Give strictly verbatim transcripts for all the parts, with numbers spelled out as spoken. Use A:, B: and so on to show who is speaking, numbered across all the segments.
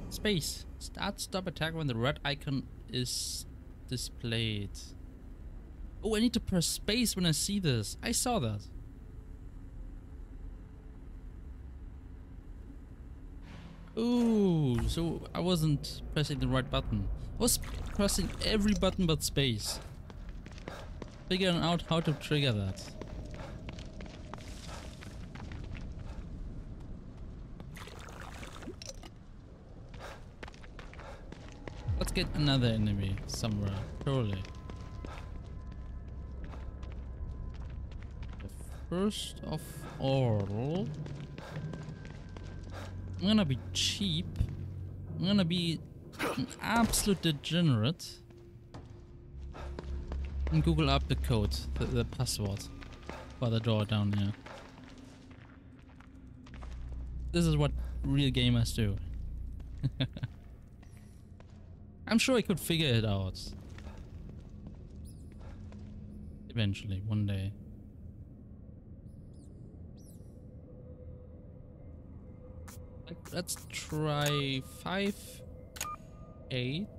A: Space. Start stop attack when the red icon is displayed. Oh, I need to press space when I see this. I saw that. Ooh, so I wasn't pressing the right button. I was pressing every button but space. Figuring out how to trigger that. Let's get another enemy somewhere, surely. The first of all, I'm gonna be cheap. I'm gonna be an absolute degenerate and Google up the code, the, the password for the door down here. This is what real gamers do. I'm sure I could figure it out. Eventually, one day. Like, let's try five, eight.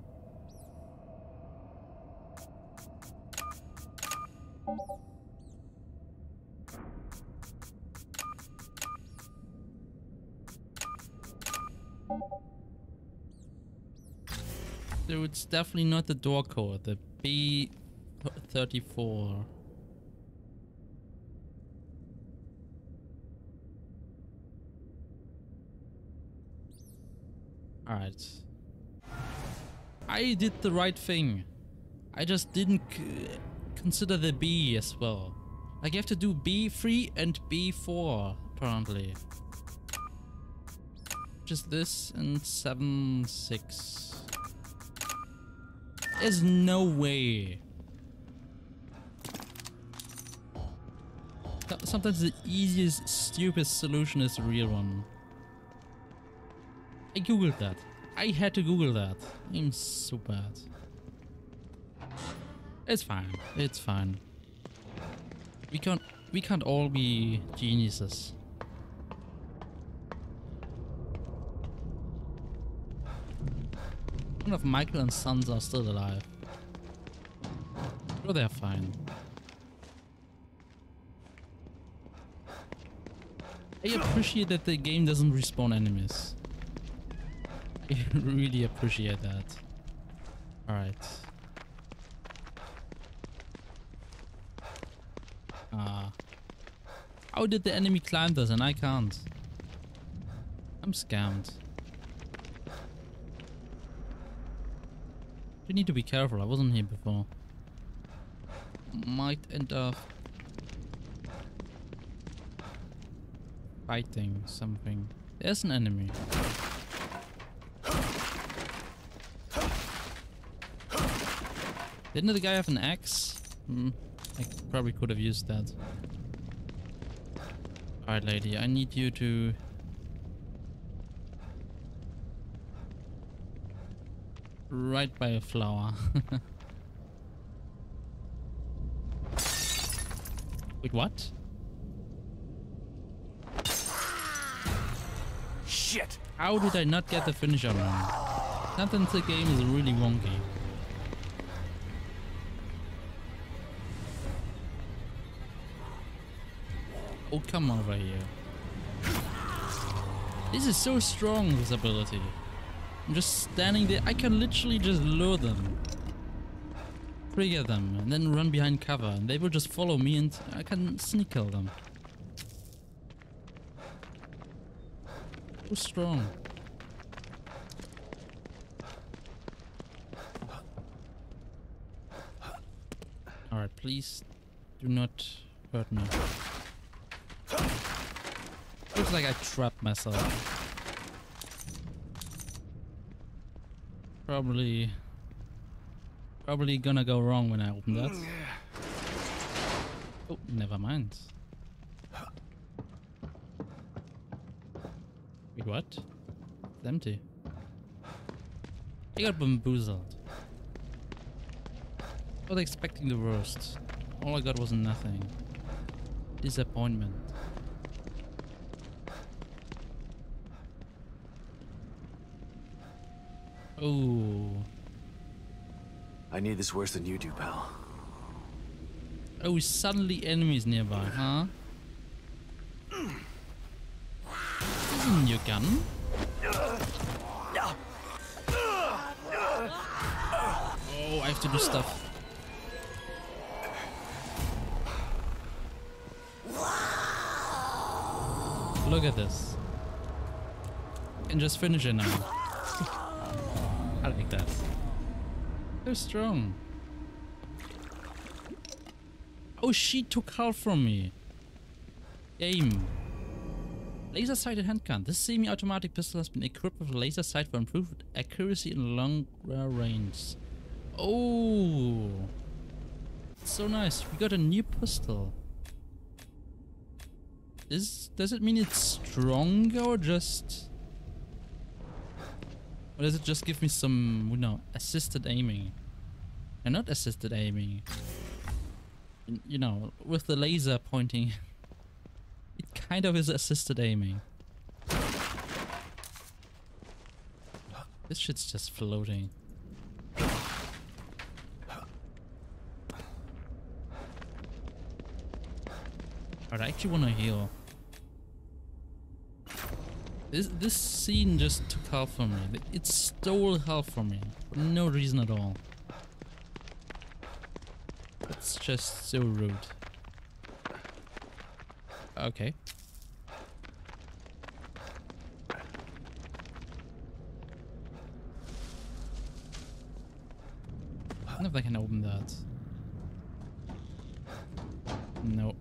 A: So it's definitely not the door code, the B thirty-four. Alright. I did the right thing. I just didn't c consider the B as well. Like, you have to do B three and B four, apparently. Just this and seven, six. There's no way. Sometimes the easiest, stupidest solution is the real one. I googled that. I had to Google that. I'm so bad. It's fine. It's fine. We can't. We can't all be geniuses. One of Michael and Sons are still alive. Oh, they're fine. I appreciate that the game doesn't respawn enemies. I really appreciate that. Alright. Ah. How did the enemy climb this and I can't? I'm scammed. You need to be careful, I wasn't here before. Might end up fighting something. There's an enemy. Didn't the guy have an axe? Hmm, I probably could have used that. Alright, lady, I need you to... right by a flower. Wait, what?
B: Shit!
A: How did I not get the finisher run? Something in the game is really wonky. Oh, come over here. This is so strong, this ability. I'm just standing there. I can literally just lure them, trigger them, and then run behind cover, and they will just follow me and I can sneak kill them. So strong. Alright, please do not hurt me. Looks like I trapped myself. Probably, probably gonna go wrong when I open that. Oh, never mind. Wait, what? It's empty. I got bamboozled. I was expecting the worst. All I got was nothing. Disappointment. Oh.
B: I need this worse than you do, pal.
A: Oh, suddenly enemies nearby, huh? Isn't your gun? Oh, I have to do stuff. Look at this. I can just finish it now. I like that. So strong. Oh, she took health from me. Aim. Laser-sighted handgun. This semi-automatic pistol has been equipped with a laser sight for improved accuracy and long range. Oh, so nice. We got a new pistol. Is does it mean it's stronger or just, or does it just give me some, you know, assisted aiming? And not assisted aiming. You know, with the laser pointing, it kind of is assisted aiming. This shit's just floating. But I actually want to heal. This this scene just took health from me. It stole health from me for no reason at all. It's just so rude. Okay. I don't know if I can open that. No.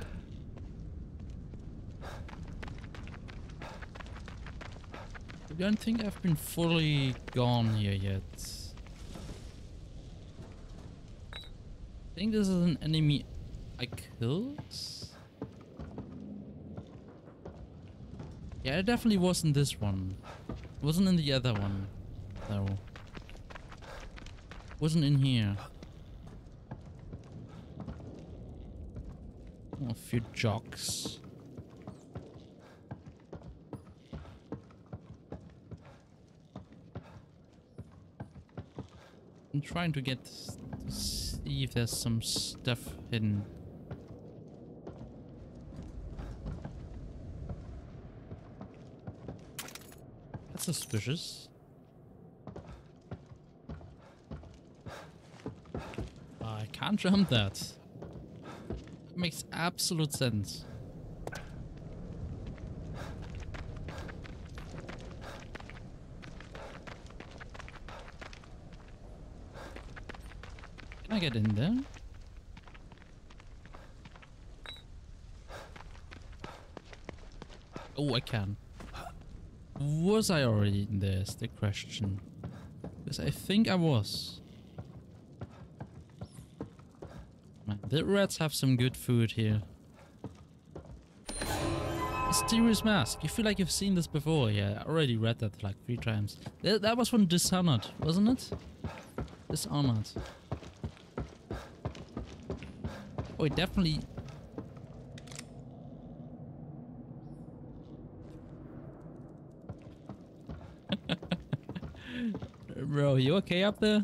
A: I don't think I've been fully gone here yet. I think this is an enemy I killed? Yeah, it definitely wasn't this one. It wasn't in the other one, though. Wasn't in here. Oh, a few jocks. I'm trying to get to see if there's some stuff hidden. That's suspicious. I can't jump that. That makes absolute sense. Can I get in there? Oh, I can. Was I already in there is the question. Because I think I was. Man, the rats have some good food here. Mysterious mask. You feel like you've seen this before. Yeah, I already read that like three times. That, that was from Dishonored, wasn't it? Dishonored. Oh, it definitely... Bro, you okay up there?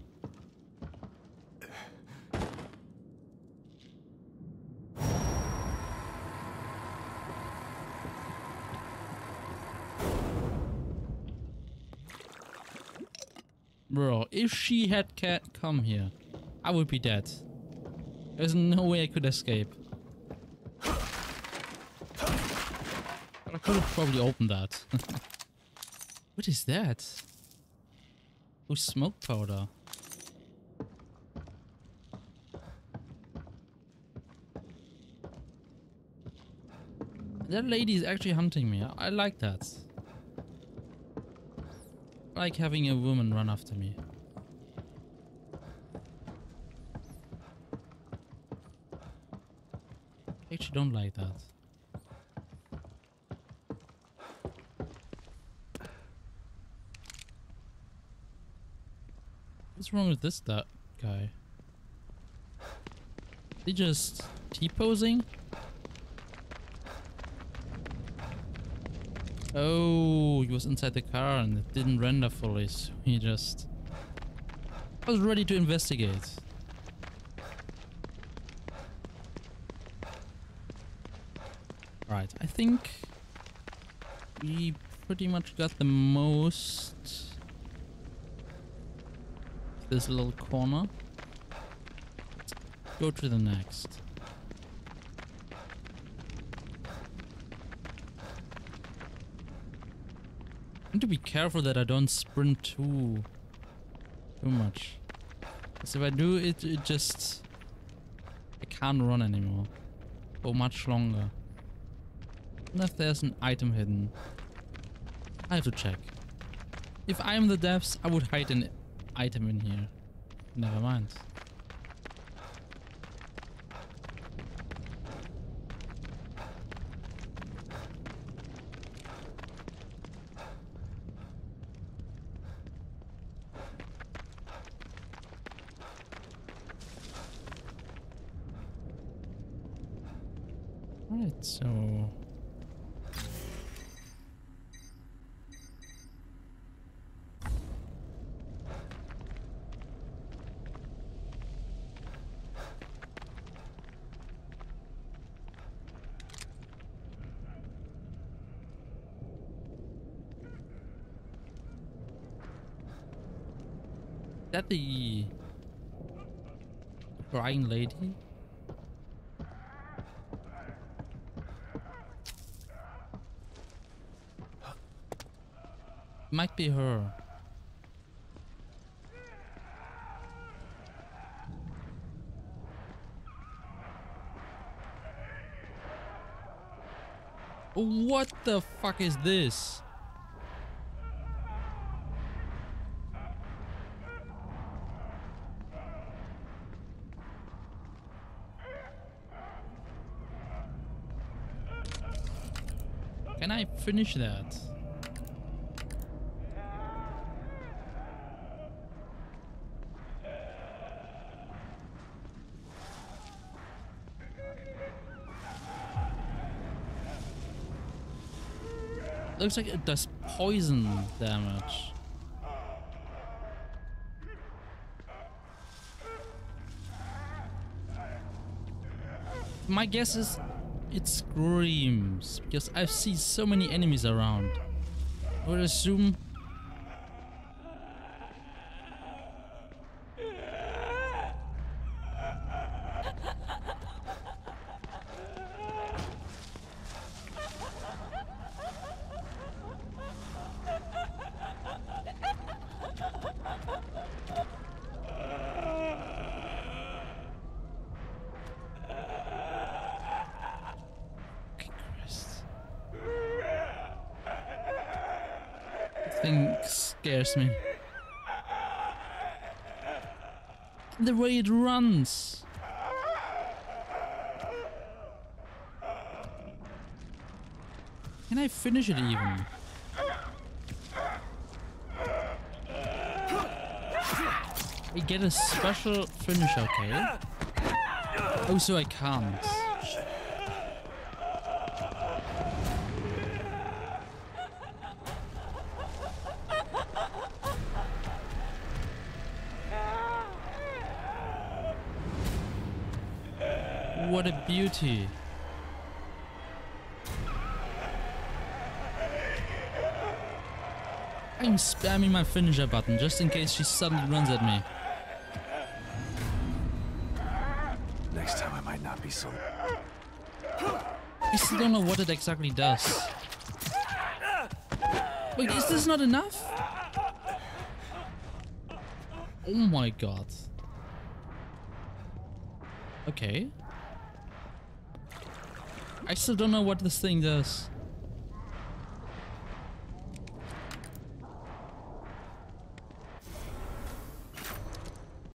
A: Bro, if she had cat come here, I would be dead. There's no way I could escape. But I could have probably opened that. What is that? Oh, smoke powder. That lady is actually hunting me. I, I like that. I like having a woman run after me. I actually don't like that. What's wrong with this that guy? He just T-posing? Oh, he was inside the car and it didn't render fully, so he just was ready to investigate. Right, I think we pretty much got the most. This little corner. Let's go to the next. I need to be careful that I don't sprint too too much. Because if I do it, it just I can't run anymore for much longer. Unless there's an item hidden. I have to check. If I am the devs, I would hide an item in here. Never mind. Right, so is that the crying lady? Might be her. What the fuck is this? Can I finish that? Looks like it does poison damage. My guess is it screams, because I've seen so many enemies around. I would assume thing scares me. The way it runs. Can I finish it even? I get a special finish, okay? Oh, so I can't. What a beauty. I'm spamming my finisher button just in case she suddenly runs at me.
B: Next time I might not be so...
A: I still don't know what it exactly does. Wait, is this not enough? Oh my god. Okay. I still don't know what this thing does.